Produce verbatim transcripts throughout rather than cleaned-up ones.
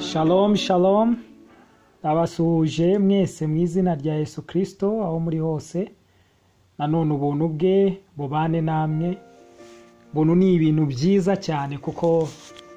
Shalom shalom abasuhuje mwese mu izina rya Yesu Kristo aho muri hose. Nanone ubuntu bwe bubane namwe. Buntu ni ibintu byiza cyane kuko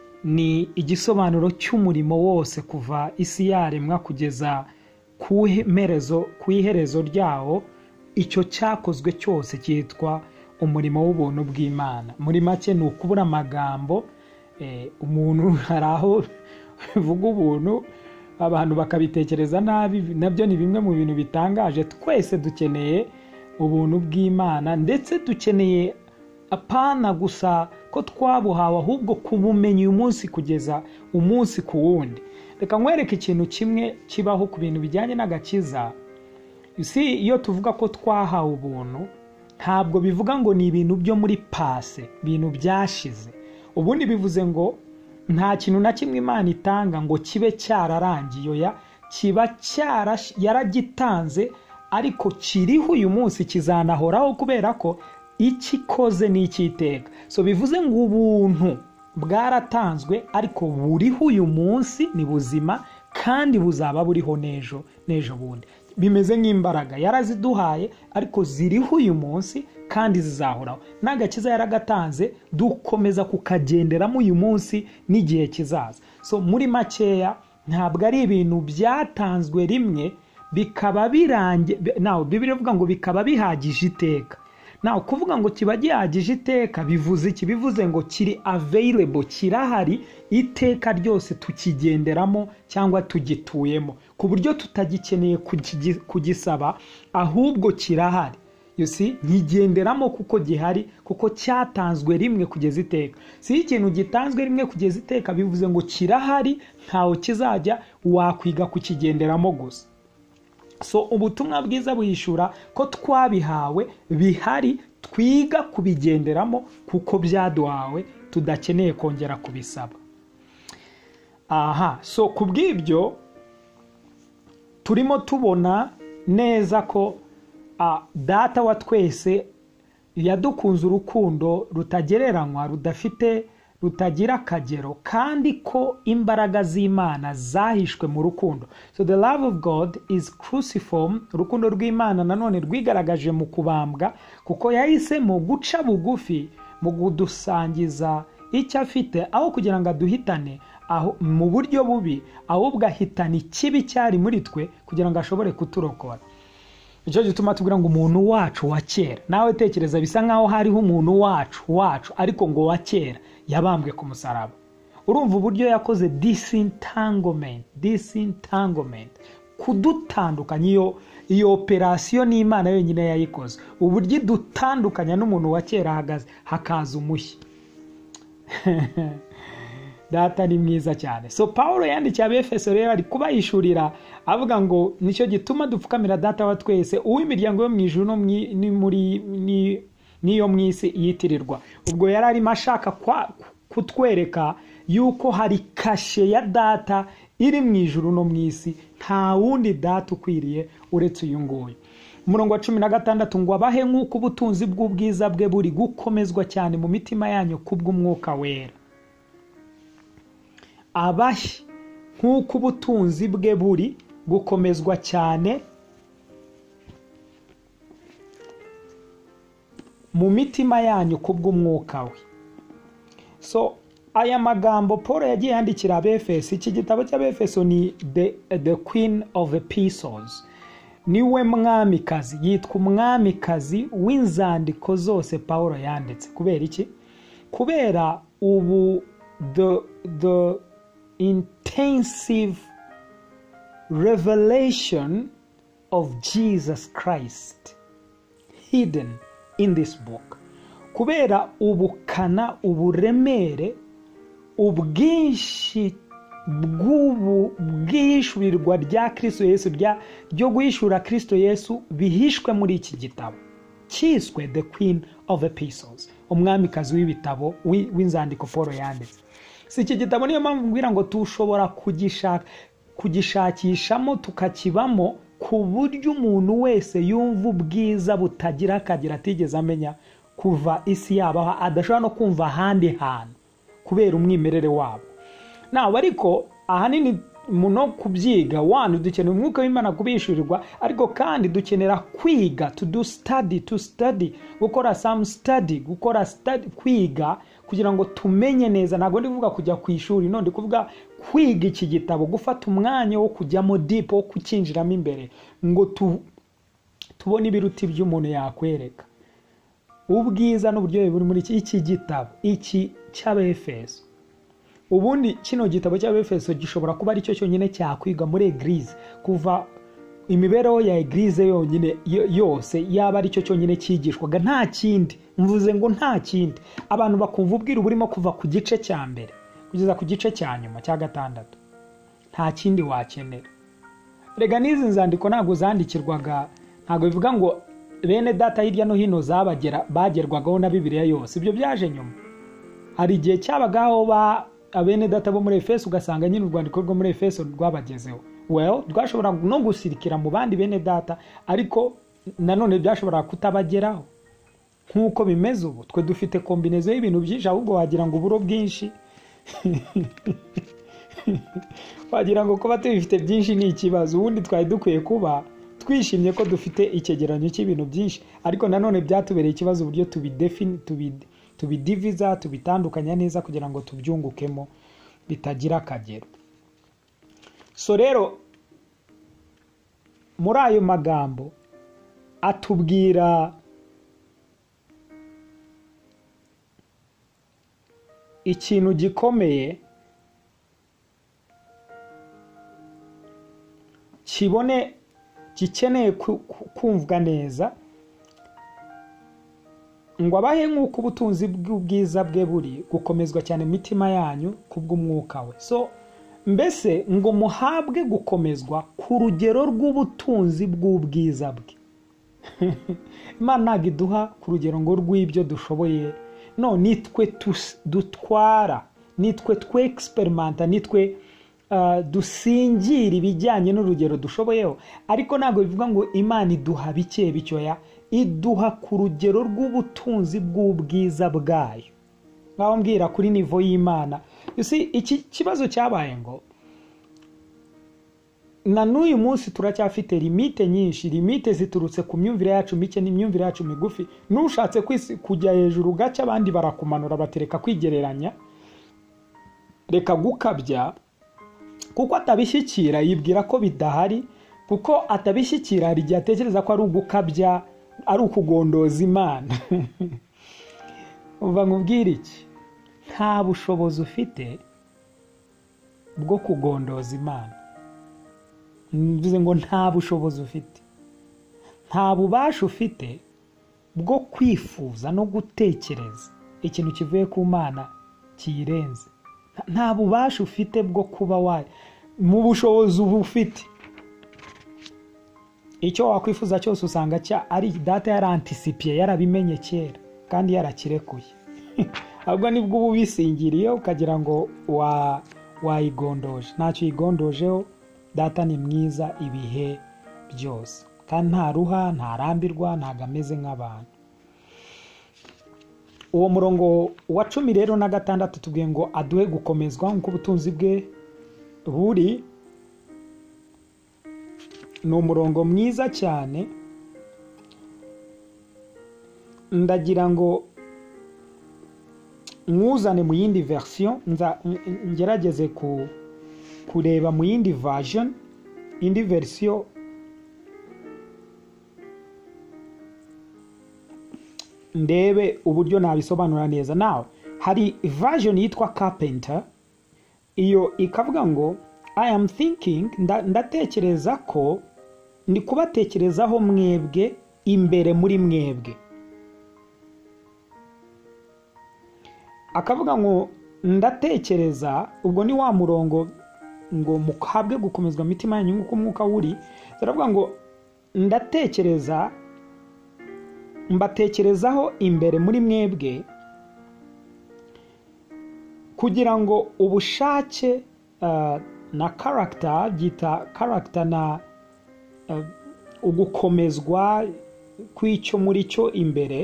ni igisobanuro cy'umurimo wose kuva isi yaremwa kugeza ku iherezo ku iherezo ryawo. Icyo cyakozwe cyose cyitwa umurimo w'ubuntu bw'Imana. Muri make ni ukubura amagambo. Eh, umuntu haraho vuga ubuntu abantu bakabitekereza nabi, nabyo ni bimwe mu bintu bitangaje. Twese dukeneye ubuntu bw'Imana, ndetse dukeneye apana gusa ko twabuhawe, ahubwo kubumenye uyu munsi kugeza umunsi ku wundi. Reka nkwereke ikintu kimwe kibaho ku bintu bijyanye n'agakiza. You see, iyo tuvuga ko twahawe ubuntu, ntabwo bivuga ngo ni ibintu byo muri pase, ibintu byashize. Ubundi bivuze ngo nta kintu na kimwe Imana itanga ngo kibe cyararangiye, oya, kiba cyara yaragitanze, ariko kiriho uyu munsi kizanahoraho kubera ko ikikoze ni icyiteka. So bivuze ngo ubuntu bwaratanzwe ariko buriho uyu munsi, ni buzima kandi buzaba buriho nejo nejo bundi. Bimeze nk'imbaraga yaraziduhaye ariko ziriho uyu munsi kandi zizahoraho. N'agakiza yaragatanze, dukomeza kukagenderamo uyu munsi n'igihe kizaza. So muri makeya ntabwo ari ibintu byatanzwe rimwe bikaba birangiye. Naho Bibiliya ivuga ngo bikaba bihagije iteka. Naho kuvuga ngo kiba gihagije iteka bivuze iki? Bivuze ngo kiri available, kirahari iteka ryose, tukigenderamo cyangwa tugituyemo ku buryo tutagikeneye kugisaba, ahubwo kirahari. You see, nkigenderamo kuko gihari, kuko cyatanzwe rimwe kugeza iteka. Si ikintu gitanzwe rimwe kugeza iteka bivuze ngo kirahari, ntaho kizajya, wakwiga kukigenderamo gusa. So ubutumwa bwiza buhishura ko twabihawe, bihari, twiga kubigenderamo kuko byaduhawe, tudakeneye kongera kubisaba. Aha, so kubw'ibyo turimo tubona neza ko uh, data wa twese yadukunze urukundo rutagereranywa, rudafite rutagira akagero, kandi ko imbaraga z'Imana zahishwe mu rukundo. So the love of God is cruciform. Urukundo rw'Imana nanone rwigaragaje mu kubambwa, kuko yahisemo guca bugufi mu kudusangiza icyo afite, aho kugira ngo aduhitane aho mu buryo bubi, ahubwo ahitana ikibi cyari muri twe kugira ngo ashobore kuturokora. Icyo gituma tubwira ngo umuntu wacu wa kera. Nawe tekereza, bisa nkaho hariho umuntu wacu wacu ariko ngo wa kera yabambwe ku musaraba. Urumva uburyo yakoze disentanglement, disentanglement, kudutandukanya. Iyo iyo operation ni Imana yonyine yayikoze, uburyo dutandukanya n'umuntu wa kera hagaze hakaza umushyi. Data ni mwiza cyane. So Paulo yandikiye Abefeso rero ari kubayishurira avuga ngo nicyo gituma dupfukamira Data wa twese, uw'imiryango yo mu ijuru no ni muri ni niyo mwisi yitirirwa. Ubwo yari ari mashaka kutwereka yuko hari kashe ya Data iri mu ijuru no mwisi, nta wundi Data ukwiriye uretse uyu nguyu. Umurongo wa cumi na gatandatu ngo abahe nk'uko ubutunzi bw'ubwiza bwe buri gukomezwa cyane mu mitima yanyu kubw'umwuka wera. Abahe nk'uko ubutunzi bwe buri gukomezwa cyane mu mitima yanyu kubw'umwuka we. So aya magambo Paul yagiye yandikira Abefeso. Iki gitabo cy'Abefeso ni the, the Queen of Epistles. Niwe mwamikazi, yitwa umwamikazi w'inzandiko zose Paul yanditse. Kubera iki? Kubera ubu the the intensive revelation of Jesus Christ hidden in this book. Kubera ubukana, uburemere, ubwinshi bw'ubu bwishurirwa rya Kristo Yesu, ryo guhishura Kristo Yesu bihishwe muri iki gitabo cyiswe The Queen of Epistles, umwamikazi w'ibitabo w'inzandiko Paul yanditse. Si iki gitabo niyo mpamvu mbwira ngo tushobora kugishaka kugishakishamo tukakibamo ku buryo umuntu wese yumva ubwiza butagira akagira atigeze amenya kuva isi yabaho, adashobora no kumva ahandi hantu kubera umwimerere wabo. Nawe ariko ahanini muno kubyiga one dukenera umwuka w'Imana kubishurirwa, ariko kandi dukenera kwiga, to do study to study gukora some study gukora study kwiga kugira ngo tumenye neza. Ntabwo ndi kuvuga kujya ku ishuri, no ndi kuvuga kwiga iki gitabo, gufata umwanya wo kujyamo deep, wo kukinjiramo imbere ngo tu, tubone ibiruti by'umuntu yakwereka ubwiza n'uburyohe buri muri iki gitabo iki cy'Abefeso. Ubundi kino gitabo cy'Abefeso gishobora kuba ari cyo cyonyine cyakwiga muri Eglise, kuva imibereho ya Eglise yonyine yose yaba ari cyo cyonyine cyigishwaga, nta kindi. Mvuze ngo nta kindi, abantu bakumva ubwira burimo kuva ku gice cya mbere kugeza ku gice cya nyuma cya gatandatu, nta kindi wakenera. Rega n'izi nzandiko ntabwo zandikirwaga, ntabwo bivuga ngo bene data hirya no hino zabagera bagerwagaho na Bibiliya yose, ibyo byaje nyuma. Hari igihe cyabagaho ba abene data bo muri Efeso ugasanga nyine urwandiko rwo muri Efeso rwabagezeho, well rwashobora no gusirikira mu bandi bene data, ariko nanone byashobora kutabageraho nkuko bimeze ubu. Twe dufite kombinezo y'ibintu byinshi, ahubwo wagira ngo uburo bwinshi wagira ngo kuba tubifite byinshi ni ikibazo. Ubundi twari dukwiye kuba twishimye ko dufite icyegeranyo cy'ibintu byinshi, ariko nanone byatubereye ikibazo uburyo tubidefine tubide tubidiviza tubitandukanya neza kugira ngo tubyungukemo bitagira akagero. So rero muri ayo magambo atubwira ikintu gikomeye kibone gikeneye kumvwa neza, ngo abahe nk'uko ubutunzi bw'ubwiza bwe buri gukomezwa cyane mu mitima yanyu kubw'umwuka we. So mbese ngo muhabwe gukomezwa ku rugero rw'ubutunzi bw'ubwiza bwe. Imana ntabwo iduha ku rugero ngo rw'ibyo dushoboye, no, nitwe dutwara, nitwe twe experimenta, nitwe uh, dusingira ibijyanye n'urugero dushoboyeho, ariko ntabwo bivuga ngo Imana iduha bike bicyoya, iduha ku rugero rw'ubutunzi bw'ubwiza bwayo. Ngaho mbwira kuri nivo y'Imana. You see, iki kibazo cyabaye ngo na n'uyu munsi turacyafite limite nyinshi. Limite ziturutse ku myumvire yacu mike n'imyumvire yacu migufi. Nushatse kujya hejuru gace abandi barakumanura batereka kwigereranya, reka gukabya, kuko atabishyikira yibwira ko bidahari, kuko atabishyikira hari igihe atekereza ko ari ugukabya, ari ukugondoza Imana. Uva nkubwira iki? Nta bushobozi ufite bwo kugondoza Imana. Mvuze ngo nta bushobozi ufite, nta bubasha ufite bwo kwifuza no gutekereza ikintu kivuye ku Mana kiyirenze. Nta bubasha ufite bwo kuba wayo mu bushobozi uba ufite. Icyo wakwifuza cyose usanga cya ari data yarantisipiye, yarabimenye kera kandi yarakirekuye. Ahubwo nibwo ubu bisingiriye ukagira ngo wa wayigondoje. Ntacyo yigondojeho. Data ni mwiza ibihe byose, kandi nta ruha, ntarambirwa, ntago ameze nk'abantu. Uwo murongo wa cumi rero na gatandatu tubwiye ngo aduhe gukomezwa nk'uko ubutunzi bwe buri. Ni umurongo mwiza cyane. Ndagira ngo mwuzane mu yindi version, ngerageze ku kureba mu yindi version, indi version ndebe uburyo nabisobanura neza. Nawe hari version yitwa Carpenter, iyo ikavuga ngo I am thinking, ndatekereza ko ndi kubatekerezaho mwebwe imbere muri mwebwe. Akavuga ngo ndatekereza, ubwo ni wa murongo ngo muhabwe gukomezwa mitima yanyu nk'uko umwuka uri. Zaravuga ngo ndatekereza, mbatekerezaho imbere muri mwebwe kugira ngo ubushake uh, na character, byita character na uh, ugukomezwa kw'icyo muri cyo imbere,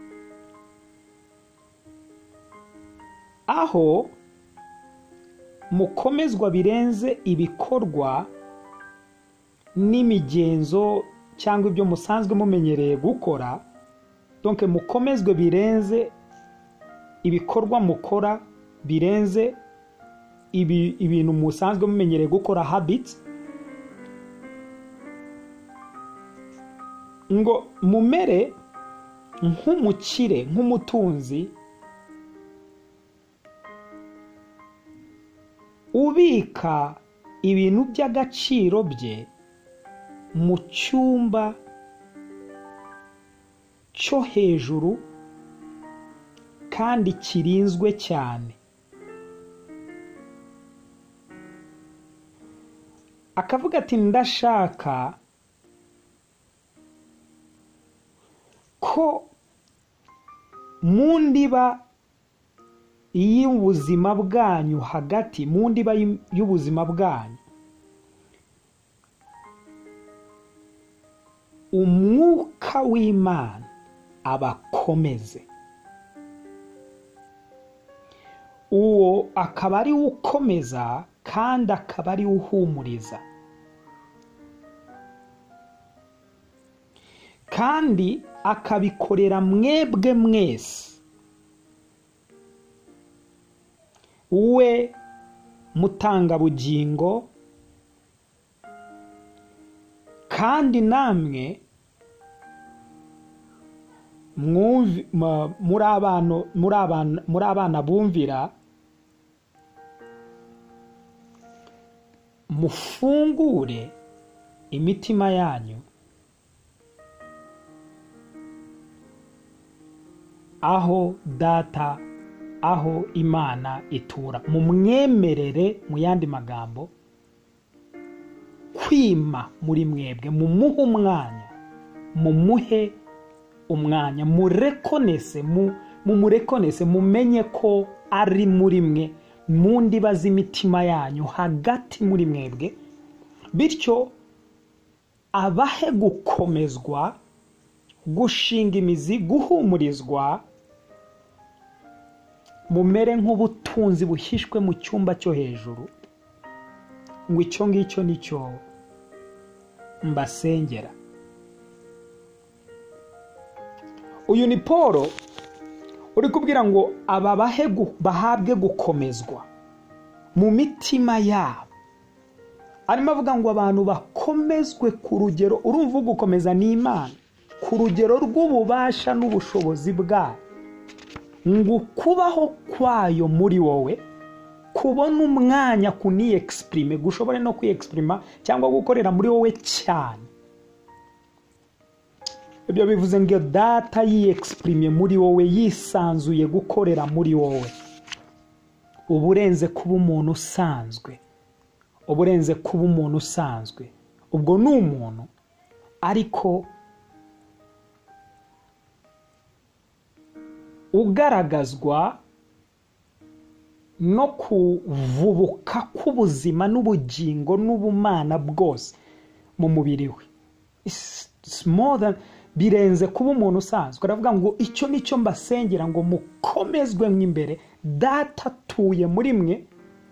aho mukomezwa birenze ibikorwa n'imigenzo cyangwa ibyo musanzwe mumenyereye gukora. Donc mukomezwe birenze ibikorwa mukora, birenze ibi ibintu musanzwe mumenyereye gukora, habits, ngo mumere nk'umukire, nk'umutunzi ubika ibintu by'agaciro bye mu cyumba cyo hejuru kandi kirinzwe cyane. Akavuga ati ndashaka ko mu ndiba y'ubuzima bwanyu, hagati mu ndiba y'ubuzima bwanyu, umwuka w'Imana abakomeze. Uwo akaba ari ukomeza kandi akaba ari uhumuriza, kandi akabikorera mwebwe mwese, we mutanga bugingo, kandi namwe muri abana muri abana bumvira, mufungure imitima yanyu aho data, aho Imana itura. Mumwemerere, mu yandi magambo, kwima muri mwebwe, mumuhe umwanya, mumuhe umwanya, murekonese, mumurekonese, mumenye ko ari muri mwe, mu ndiba z'imitima yanyu, hagati muri mwebwe, bityo abahe gukomezwa, gushinga imizi, guhumurizwa, mumere nk'ubutunzi buhishwe mu cyumba cyo hejuru. Ngo icyo ngicyo nicyo mbasengera. Uyu ni Paul uri kubwira ngo aba bahabwe gukomezwa mu mitima yabo. Arimo avuga ngo abantu bakomezwe ku rugero, urumva gukomeza ni Imana, ku rugero rw'ububasha n'ubushobozi bwayo, ngo kubaho kwayo muri wowe, kubona umwanya kuni exprime, gushobora no kwiexprima cyangwa gukorera muri wowe cyane. Ibyo bivuze ngo data yiexprime muri wowe, yisanzuye gukorera muri wowe, uburenze kuba umuntu usanzwe, uburenze kuba umuntu usanzwe. Ubwo ni umuntu ariko ugaragazwa no kuvubuka k'ubuzima n'ubugingo n'ubumana bwose mu mubiri we. It's more than, birenze kuba umuntu usanzwe. Aravuga ngo icyo nicyo mbasengera, ngo mukomezwe mw'imbere, data atuye muri mwe,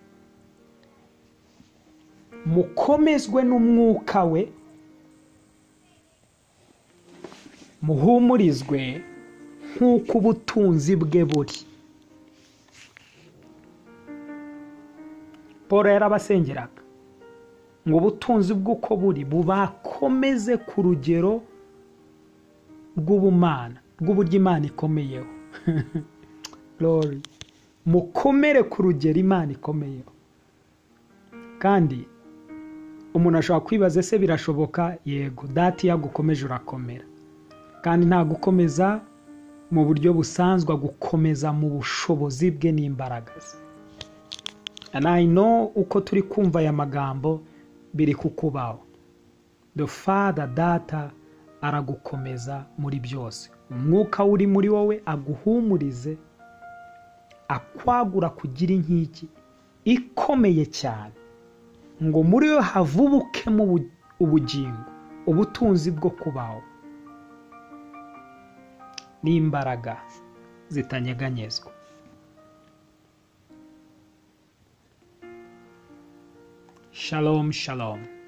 mukomezwe n'umwuka we, muhumurizwe nk'uko ubutunzi bwe buri. Paul yarabasengeraga ngo ubutunzi bw'uko buri bubakomeze ku rugero rw'ubumana, rw'uburyo Imana ikomeyeho. Glory. Mukomere ku rugero Imana ikomeyeho. Kandi umuntu ashobora kwibaza, ese birashoboka? Yego, data yagukomeje urakomera, kandi nta gukomeza mu buryo busanzwe, gukomeza mu bushobozi bwe n'imbaraga ze. And I know uko turi kumva aya magambo biri kukubaho. The Father, data aragukomeza muri byose. Umwuka uri muri wowe aguhumurize, akwagura kugira inkiki ikomeye cyane, ngo muri yo havubukemo ubugingo, ubutunzi bwo kubaho n'imbaraga zitanyeganyezwa. shalom shalom.